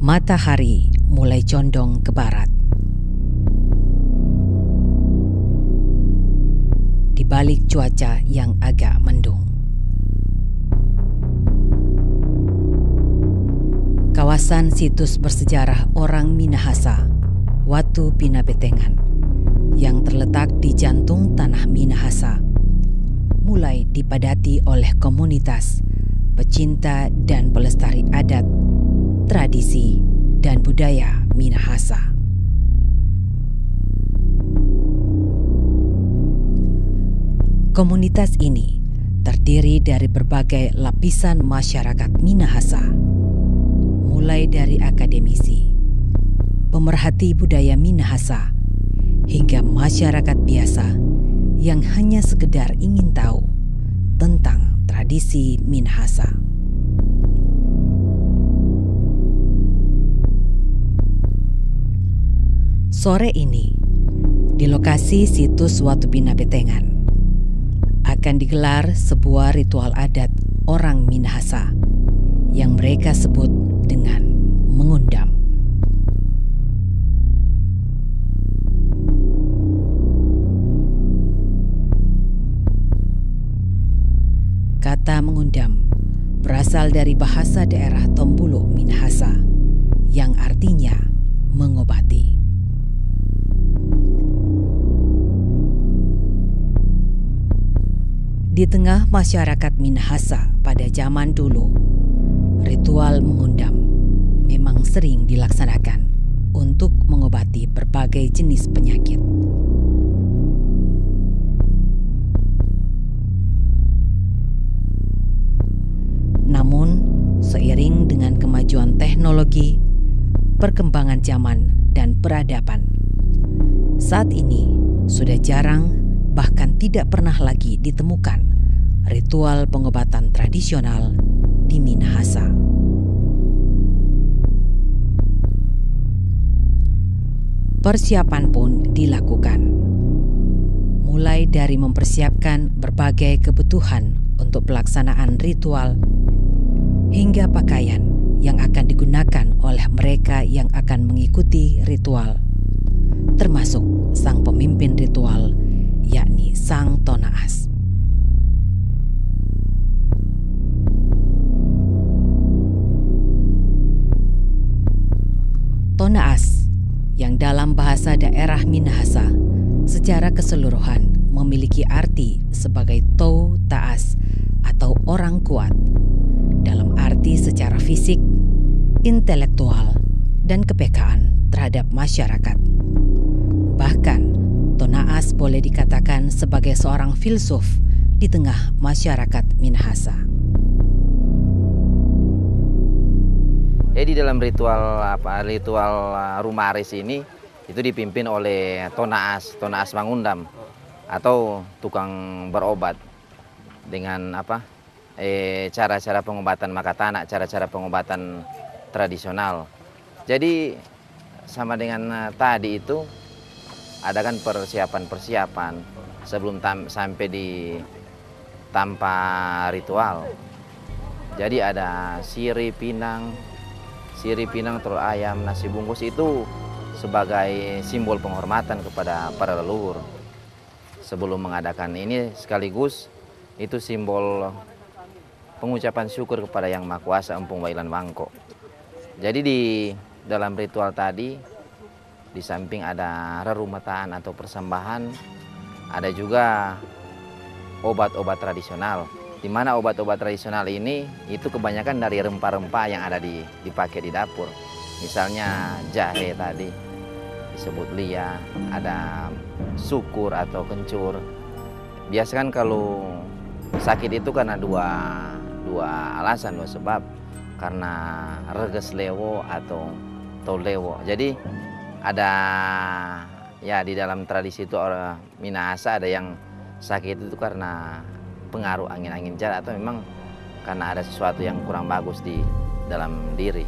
Matahari mulai condong ke barat. Di balik cuaca yang agak mendung, kawasan situs bersejarah orang Minahasa, Watu Pinabetengan, yang terletak di jantung tanah Minahasa, mulai dipadati oleh komunitas pecinta dan pelestari adat, tradisi, dan budaya Minahasa. Komunitas ini terdiri dari berbagai lapisan masyarakat Minahasa, mulai dari akademisi, pemerhati budaya Minahasa, hingga masyarakat biasa yang hanya sekedar ingin tahu tentang tradisi Minahasa. Sore ini, di lokasi situs Watu Pinabetengan, akan digelar sebuah ritual adat orang Minahasa yang mereka sebut dengan mengundam. Kata mengundam berasal dari bahasa daerah Tombulu Minahasa yang artinya mengobati. Di tengah masyarakat Minahasa pada zaman dulu, ritual mengundam memang sering dilaksanakan untuk mengobati berbagai jenis penyakit. Namun, seiring dengan kemajuan teknologi, perkembangan zaman, dan peradaban, saat ini sudah jarang, bahkan tidak pernah lagi ditemukan ritual pengobatan tradisional di Minahasa. Persiapan pun dilakukan, mulai dari mempersiapkan berbagai kebutuhan untuk pelaksanaan ritual, hingga pakaian yang akan digunakan oleh mereka yang akan mengikuti ritual, termasuk sang pemimpin ritual, yakni sang Tonaas. Tonaas, yang dalam bahasa daerah Minahasa secara keseluruhan memiliki arti sebagai Tou Taas atau orang kuat, dalam arti secara fisik, intelektual, dan kepekaan terhadap masyarakat. Bahkan, Tonaas boleh dikatakan sebagai seorang filsuf di tengah masyarakat Minahasa. Jadi dalam ritual Rumaris ini itu dipimpin oleh Tonaas mengundam atau tukang berobat dengan cara-cara pengobatan makatana, cara-cara pengobatan tradisional. Jadi sama dengan tadi itu ada kan persiapan sebelum sampai di tanpa ritual. Jadi ada sirih pinang, telur ayam, nasi bungkus itu sebagai simbol penghormatan kepada para leluhur. Sebelum mengadakan ini sekaligus itu simbol pengucapan syukur kepada Yang Maha Kuasa Empung Wailan Wangko. Jadi di dalam ritual tadi, di samping ada rerumataan atau persembahan, ada juga obat-obat tradisional. Di mana obat-obat tradisional ini itu kebanyakan dari rempah-rempah yang ada dipakai di dapur. Misalnya jahe tadi disebut lia, ada sukur atau kencur. Biasa kan kalau sakit itu karena dua alasan, dua sebab. Karena reges lewo atau tolewo. Jadi ada ya di dalam tradisi itu orang Minahasa ada yang sakit itu karena pengaruh angin-angin jalan atau memang karena ada sesuatu yang kurang bagus di dalam diri.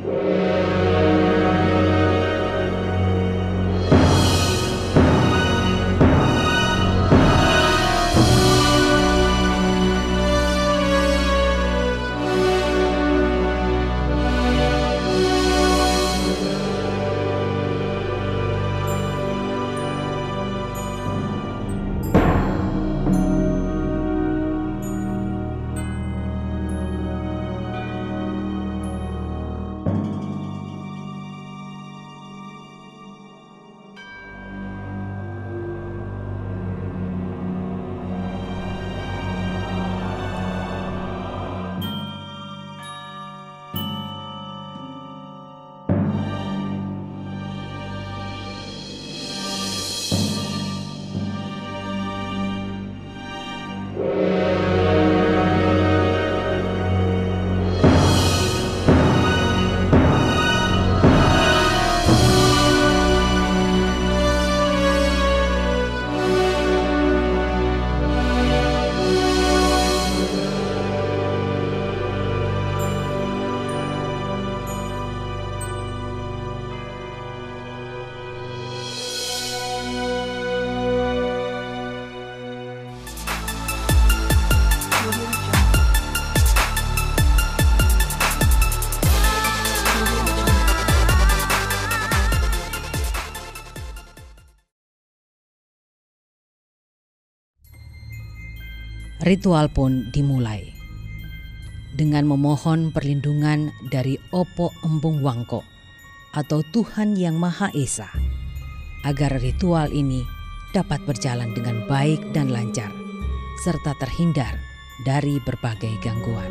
Ritual pun dimulai dengan memohon perlindungan dari Opo Empung Wangko atau Tuhan Yang Maha Esa agar ritual ini dapat berjalan dengan baik dan lancar serta terhindar dari berbagai gangguan.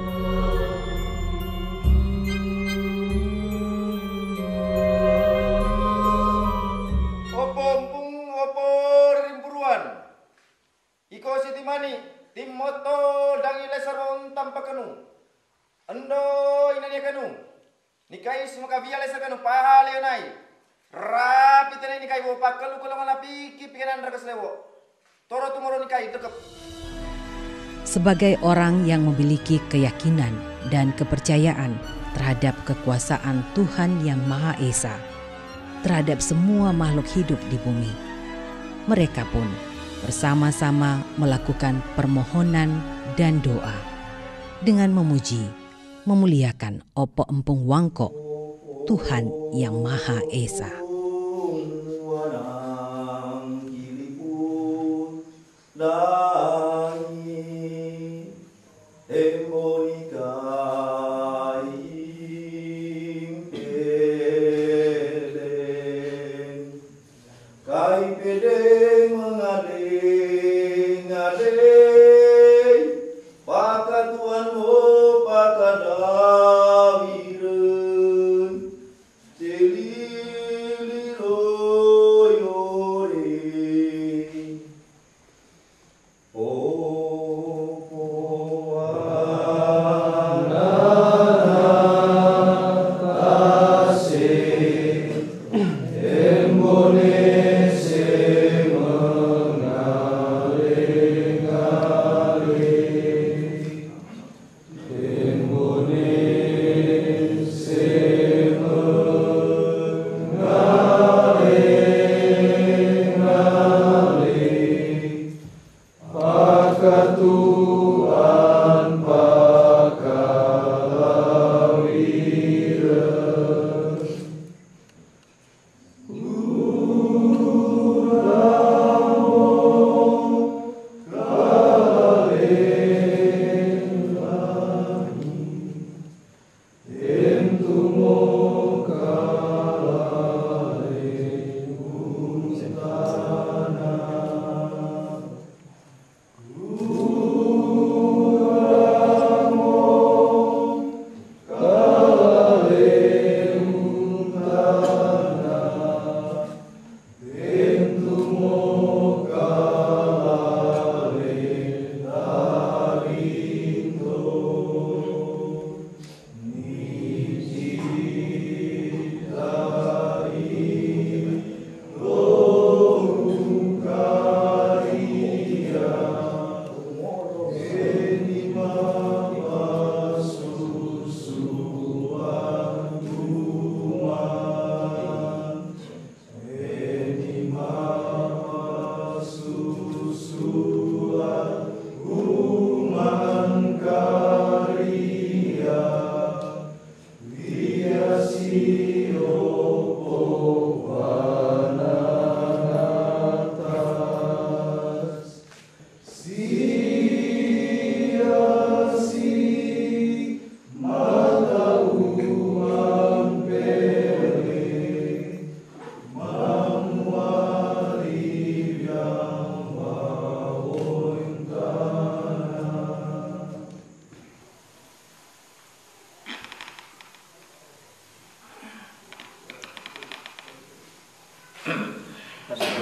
Opo Empung Opo Rimpuruan Iko Sitimani Tim moto dangi lesaron tanpa kanu. Ando inania kanu. Nikai semua kabia lesar kanu paha leonai. Rapi tene nikai wo pakalu kolongan lapi pikiran rakas lewo. Toro tumoro nikai dekep. Sebagai orang yang memiliki keyakinan dan kepercayaan terhadap kekuasaan Tuhan Yang Maha Esa terhadap semua makhluk hidup di bumi, mereka pun bersama-sama melakukan permohonan dan doa dengan memuji, memuliakan Opo Empung Wangko, Tuhan Yang Maha Esa.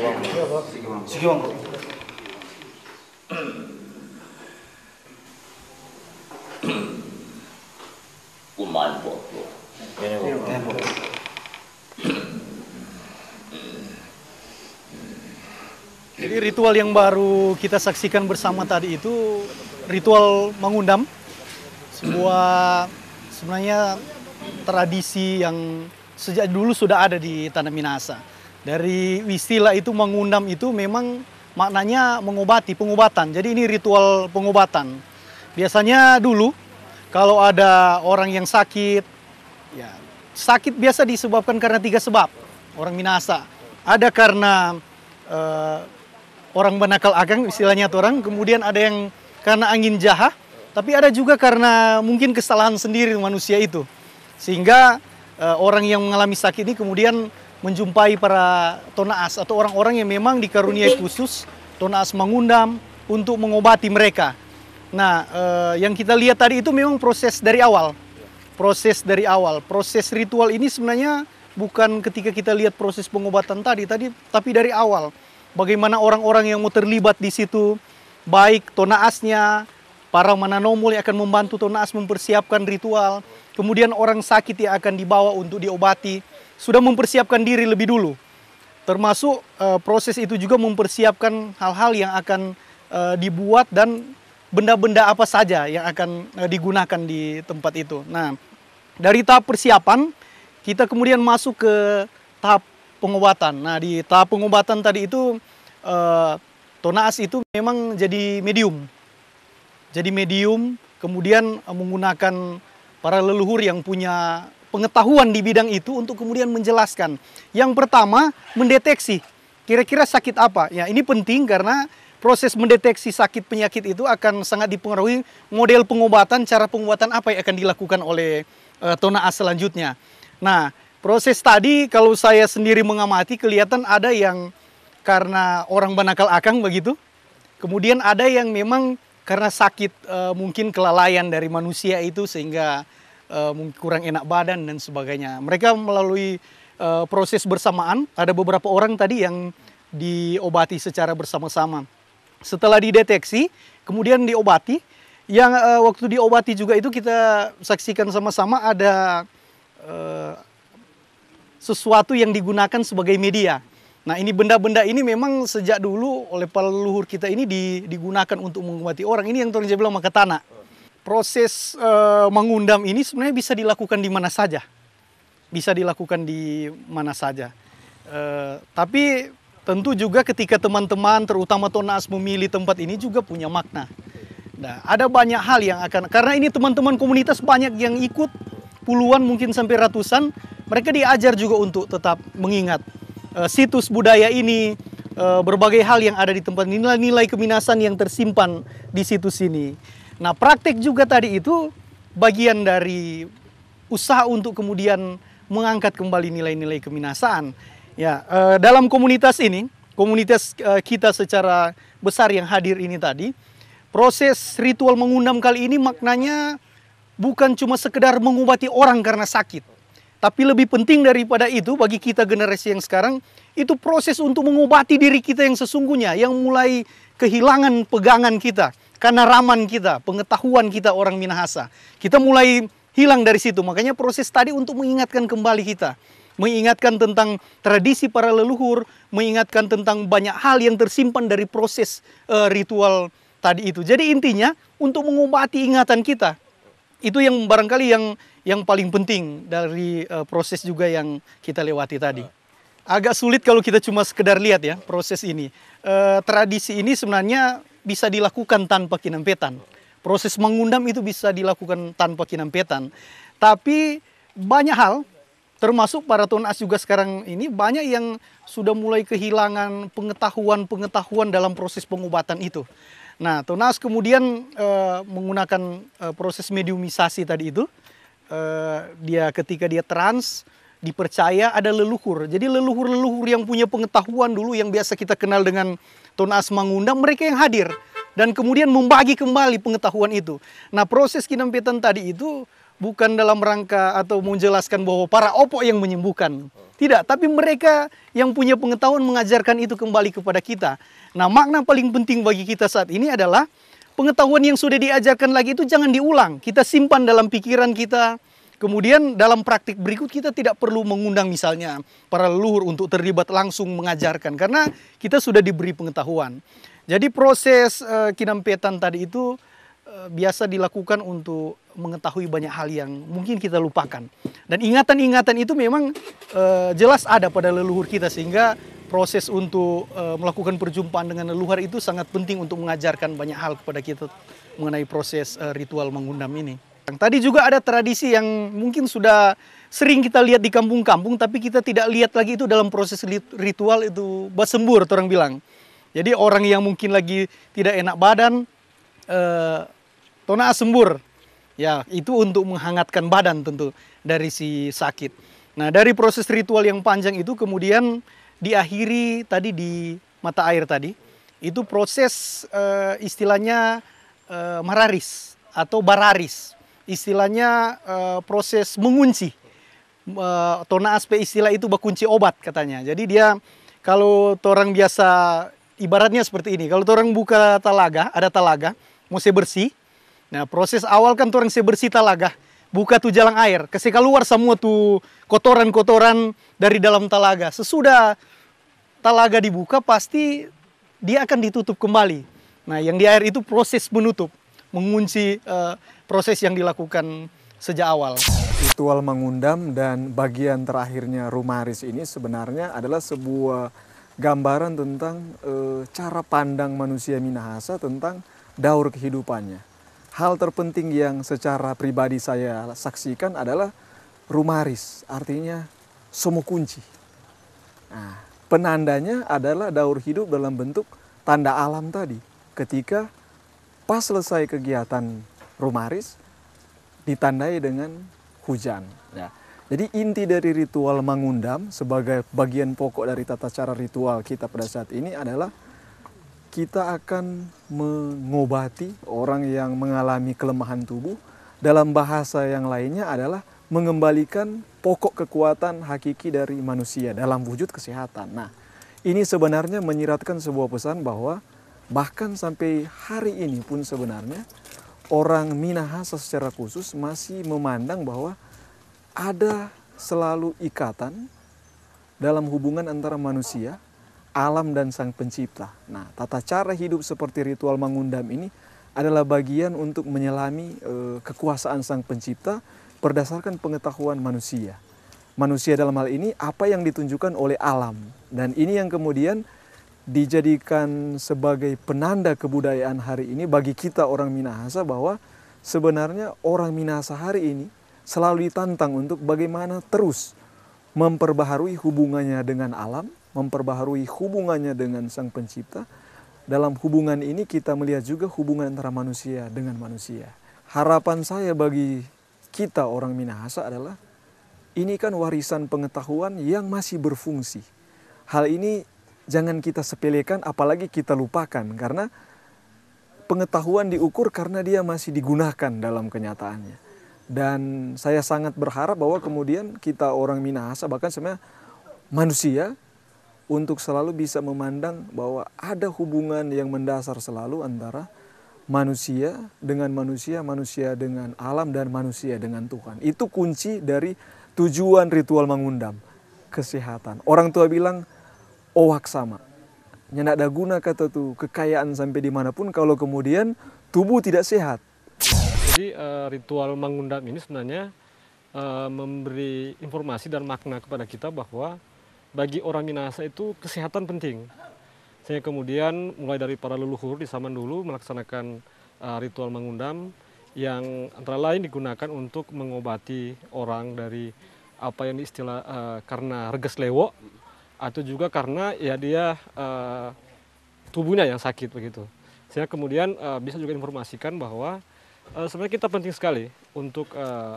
Sige Wangko. Kumain po. Jadi ritual yang baru kita saksikan bersama tadi itu ritual mengundam, sebuah sebenarnya tradisi yang sejak dulu sudah ada di Tanah Minahasa. Dari istilah itu mengundam itu memang maknanya mengobati, pengobatan. Jadi ini ritual pengobatan. Biasanya dulu kalau ada orang yang sakit, ya sakit biasa disebabkan karena 3 sebab orang Minahasa. Ada karena orang banakal agang istilahnya tuh orang, kemudian ada yang karena angin jaha, tapi ada juga karena mungkin kesalahan sendiri manusia itu. Sehingga orang yang mengalami sakit ini kemudian menjumpai para tonaas atau orang-orang yang memang dikaruniai khusus tonaas mengundam untuk mengobati mereka. Nah, yang kita lihat tadi itu memang proses dari awal. Proses ritual ini sebenarnya bukan ketika kita lihat proses pengobatan tadi, tapi dari awal. Bagaimana orang-orang yang mau terlibat di situ, baik tonaasnya, para mananomul yang akan membantu tonaas mempersiapkan ritual, kemudian orang sakit yang akan dibawa untuk diobati, sudah mempersiapkan diri lebih dulu. Termasuk proses itu juga mempersiapkan hal-hal yang akan dibuat dan benda-benda apa saja yang akan digunakan di tempat itu. Nah, dari tahap persiapan, kita kemudian masuk ke tahap pengobatan. Nah, di tahap pengobatan tadi itu tonaas itu memang jadi medium. Jadi medium, kemudian menggunakan para leluhur yang punya pengetahuan di bidang itu untuk kemudian menjelaskan. Yang pertama, mendeteksi kira-kira sakit apa. Ya, ini penting karena proses mendeteksi sakit penyakit itu akan sangat dipengaruhi model pengobatan, cara pengobatan apa yang akan dilakukan oleh tonaas selanjutnya. Nah, proses tadi kalau saya sendiri mengamati kelihatan ada yang karena orang banakal akang begitu. Kemudian ada yang memang karena sakit mungkin kelalaian dari manusia itu sehingga kurang enak badan dan sebagainya. Mereka melalui proses bersamaan, ada beberapa orang tadi yang diobati secara bersama-sama. Setelah dideteksi, kemudian diobati. Yang waktu diobati juga itu kita saksikan sama-sama ada sesuatu yang digunakan sebagai media. Nah, ini benda-benda ini memang sejak dulu oleh para leluhur kita ini digunakan untuk mengobati orang. Ini yang orang bilang makatana. Proses mengundam ini sebenarnya bisa dilakukan di mana saja. Bisa dilakukan di mana saja. Tapi tentu juga ketika teman-teman terutama tonaas memilih tempat ini juga punya makna. Nah, ada banyak hal yang akan, karena ini teman-teman komunitas banyak yang ikut, puluhan mungkin sampai ratusan, mereka diajar juga untuk tetap mengingat situs budaya ini, berbagai hal yang ada di tempat, nilai-nilai keminasan yang tersimpan di situs ini. Nah, praktek juga tadi itu bagian dari usaha untuk kemudian mengangkat kembali nilai-nilai keminasaan. Ya, dalam komunitas ini, komunitas kita secara besar yang hadir ini tadi, proses ritual mengundam kali ini maknanya bukan cuma sekedar mengobati orang karena sakit. Tapi lebih penting daripada itu bagi kita generasi yang sekarang, itu proses untuk mengobati diri kita yang sesungguhnya, yang mulai kehilangan pegangan kita, kanaraman kita, pengetahuan kita orang Minahasa. Kita mulai hilang dari situ, makanya proses tadi untuk mengingatkan kembali kita. Mengingatkan tentang tradisi para leluhur, mengingatkan tentang banyak hal yang tersimpan dari proses ritual tadi itu. Jadi intinya untuk mengobati ingatan kita. Itu yang barangkali yang paling penting dari proses juga yang kita lewati tadi. Agak sulit kalau kita cuma sekedar lihat ya proses ini. Tradisi ini sebenarnya bisa dilakukan tanpa kinampetan. Proses mengundam itu bisa dilakukan tanpa kinampetan. Tapi banyak hal, termasuk para tonaas juga sekarang ini banyak yang sudah mulai kehilangan pengetahuan dalam proses pengobatan itu. Nah, tonaas kemudian menggunakan proses mediumisasi tadi itu. Ketika dia trans, dipercaya ada leluhur. Jadi leluhur-leluhur yang punya pengetahuan dulu yang biasa kita kenal dengan tonaas mengundam, mereka yang hadir. Dan kemudian membagi kembali pengetahuan itu. Nah, proses kinampetan tadi itu bukan dalam rangka atau menjelaskan bahwa para opo yang menyembuhkan. Tidak, tapi mereka yang punya pengetahuan mengajarkan itu kembali kepada kita. Nah, makna paling penting bagi kita saat ini adalah pengetahuan yang sudah diajarkan lagi itu jangan diulang. Kita simpan dalam pikiran kita. Kemudian dalam praktik berikut kita tidak perlu mengundang misalnya para leluhur untuk terlibat langsung mengajarkan. Karena kita sudah diberi pengetahuan. Jadi proses kinampetan tadi itu biasa dilakukan untuk mengetahui banyak hal yang mungkin kita lupakan. Dan ingatan-ingatan itu memang jelas ada pada leluhur kita, sehingga proses untuk melakukan perjumpaan dengan leluhur itu sangat penting untuk mengajarkan banyak hal kepada kita mengenai proses ritual mengundam ini. Tadi juga ada tradisi yang mungkin sudah sering kita lihat di kampung-kampung, tapi kita tidak lihat lagi itu dalam proses ritual itu basembur, orang bilang. Jadi orang yang mungkin lagi tidak enak badan, tona sembur. Ya, itu untuk menghangatkan badan tentu dari si sakit. Nah, dari proses ritual yang panjang itu kemudian diakhiri tadi di mata air tadi. Itu proses istilahnya mararis atau bararis. Istilahnya proses mengunci. Tona aspe istilah itu bakunci obat katanya. Jadi dia kalau orang biasa ibaratnya seperti ini. Kalau orang buka talaga, ada talaga, mau bersih. Nah, proses awal kan orang bersih talaga, buka tuh jalan air, kasih keluar semua tuh kotoran-kotoran dari dalam talaga. Sesudah talaga dibuka pasti dia akan ditutup kembali. Nah, yang di air itu proses menutup, mengunci proses yang dilakukan sejak awal. Ritual mengundam dan bagian terakhirnya rumaris ini sebenarnya adalah sebuah gambaran tentang cara pandang manusia Minahasa tentang daur kehidupannya. Hal terpenting yang secara pribadi saya saksikan adalah rumaris, artinya somo kunci. Nah, penandanya adalah daur hidup dalam bentuk tanda alam tadi. Ketika pas selesai kegiatan rumaris, ditandai dengan hujan. Ya. Jadi inti dari ritual mengundam sebagai bagian pokok dari tata cara ritual kita pada saat ini adalah kita akan mengobati orang yang mengalami kelemahan tubuh. Dalam bahasa yang lainnya adalah mengembalikan pokok kekuatan hakiki dari manusia dalam wujud kesehatan. Nah, ini sebenarnya menyiratkan sebuah pesan bahwa bahkan sampai hari ini pun sebenarnya orang Minahasa secara khusus masih memandang bahwa ada selalu ikatan dalam hubungan antara manusia, alam dan sang pencipta. Nah, tata cara hidup seperti ritual mengundam ini adalah bagian untuk menyelami kekuasaan sang pencipta berdasarkan pengetahuan manusia. Manusia dalam hal ini apa yang ditunjukkan oleh alam. Dan ini yang kemudian dijadikan sebagai penanda kebudayaan hari ini bagi kita orang Minahasa bahwa sebenarnya orang Minahasa hari ini selalu ditantang untuk bagaimana terus memperbaharui hubungannya dengan alam, memperbaharui hubungannya dengan sang pencipta. Dalam hubungan ini kita melihat juga hubungan antara manusia dengan manusia. Harapan saya bagi kita orang Minahasa adalah ini kan warisan pengetahuan yang masih berfungsi. Hal ini jangan kita sepelekan apalagi kita lupakan karena pengetahuan diukur karena dia masih digunakan dalam kenyataannya. Dan saya sangat berharap bahwa kemudian kita orang Minahasa bahkan sebenarnya manusia untuk selalu bisa memandang bahwa ada hubungan yang mendasar selalu antara manusia dengan manusia, manusia dengan alam, dan manusia dengan Tuhan. Itu kunci dari tujuan ritual mengundam, kesehatan. Orang tua bilang, owak sama. Nyendak ada guna kata tuh kekayaan sampai dimanapun kalau kemudian tubuh tidak sehat. Jadi ritual mengundam ini sebenarnya memberi informasi dan makna kepada kita bahwa bagi orang Minahasa itu kesehatan penting. Sehingga kemudian mulai dari para leluhur di zaman dulu melaksanakan ritual mengundam yang antara lain digunakan untuk mengobati orang dari apa yang istilah karena reges lewo atau juga karena ya dia tubuhnya yang sakit begitu. Sehingga kemudian bisa juga informasikan bahwa sebenarnya kita penting sekali untuk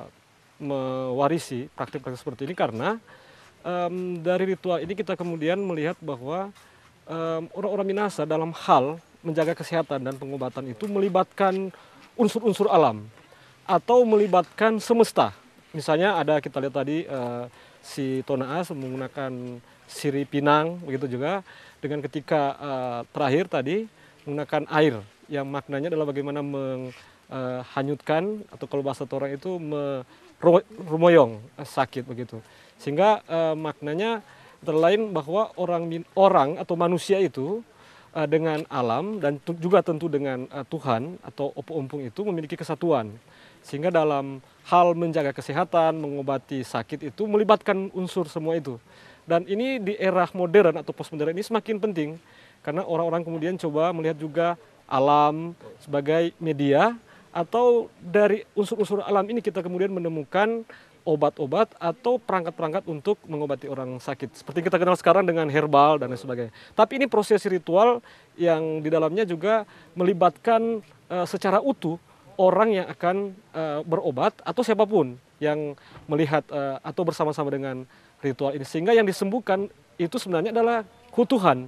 mewarisi praktik-praktik seperti ini karena dari ritual ini kita kemudian melihat bahwa orang-orang Minahasa dalam hal menjaga kesehatan dan pengobatan itu melibatkan unsur-unsur alam atau melibatkan semesta. misalnya ada kita lihat tadi si Tonaas menggunakan sirih pinang, begitu juga dengan ketika terakhir tadi menggunakan air yang maknanya adalah bagaimana menghanyutkan atau kalau bahasa orang itu rumoyong sakit begitu. Sehingga maknanya antara lain bahwa orang atau manusia itu dengan alam dan juga tentu dengan Tuhan atau opo-ompong itu memiliki kesatuan. Sehingga dalam hal menjaga kesehatan, mengobati sakit itu melibatkan unsur semua itu. Dan ini di era modern atau postmodern ini semakin penting karena orang-orang kemudian coba melihat juga alam sebagai media atau dari unsur-unsur alam ini kita kemudian menemukan obat-obat atau perangkat-perangkat untuk mengobati orang sakit. Seperti kita kenal sekarang dengan herbal dan lain sebagainya. Tapi ini proses ritual yang di dalamnya juga melibatkan secara utuh orang yang akan berobat atau siapapun yang melihat atau bersama-sama dengan ritual ini. Sehingga yang disembuhkan itu sebenarnya adalah keutuhan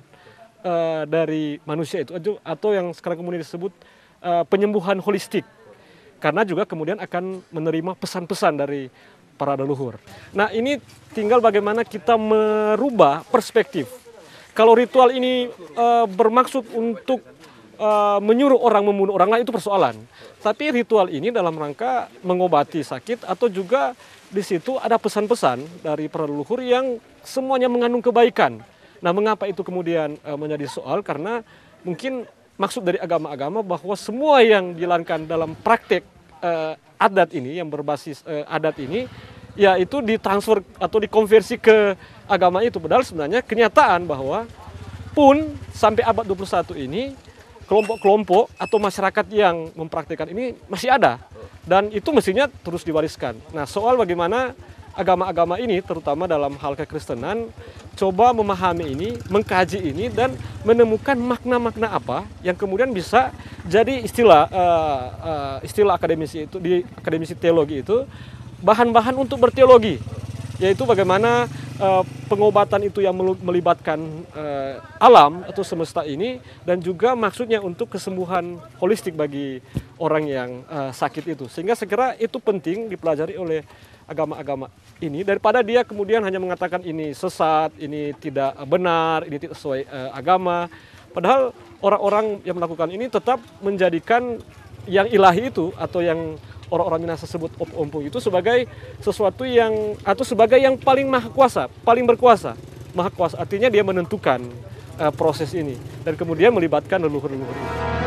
dari manusia itu atau yang sekarang kemudian disebut penyembuhan holistik. Karena juga kemudian akan menerima pesan-pesan dari para leluhur. Nah, ini tinggal bagaimana kita merubah perspektif. Kalau ritual ini bermaksud untuk menyuruh orang membunuh orang lain itu persoalan. Tapi ritual ini dalam rangka mengobati sakit atau juga di situ ada pesan-pesan dari para leluhur yang semuanya mengandung kebaikan. Nah, mengapa itu kemudian menjadi soal? Karena mungkin maksud dari agama-agama bahwa semua yang dilakukan dalam praktek adat ini, yang berbasis adat ini, ya itu ditransfer atau dikonversi ke agama itu. Padahal sebenarnya kenyataan bahwa pun sampai abad 21 ini kelompok-kelompok atau masyarakat yang mempraktikkan ini masih ada. Dan itu mestinya terus diwariskan. Nah, soal bagaimana agama-agama ini, terutama dalam hal kekristenan, coba memahami ini, mengkaji ini, dan menemukan makna-makna apa yang kemudian bisa jadi istilah akademisi itu di akademisi teologi itu bahan-bahan untuk berteologi, yaitu bagaimana pengobatan itu yang melibatkan alam atau semesta ini dan juga maksudnya untuk kesembuhan holistik bagi orang yang sakit itu. Sehingga saya kira itu penting dipelajari oleh agama-agama ini daripada dia kemudian hanya mengatakan ini sesat, ini tidak benar, ini tidak sesuai agama. Padahal orang-orang yang melakukan ini tetap menjadikan yang ilahi itu atau yang orang-orang Minahasa sebut ompong itu sebagai sesuatu yang atau sebagai yang paling maha kuasa, paling berkuasa. Maha kuasa artinya dia menentukan proses ini dan kemudian melibatkan leluhur-leluhur ini.